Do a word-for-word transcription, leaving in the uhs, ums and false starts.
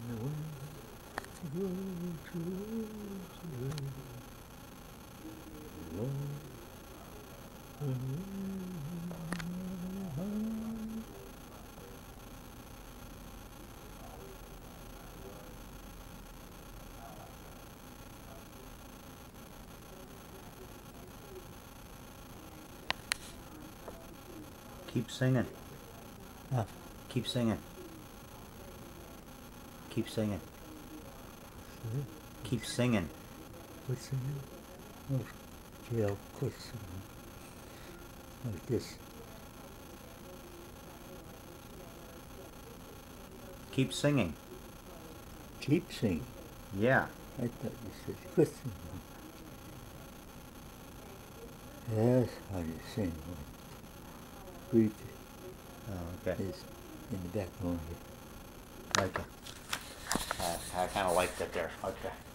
Keep singing. Huh? Keep singing. Keep singing. See? Keep singing. What's singing? Oh, yeah, of course singing. Like this. Keep singing. Keep singing. Yeah. I thought you said quit singing. That's how you sing. Breathe Oh, okay. is in the backbone here. Okay. Uh, I kind of liked it there. Okay.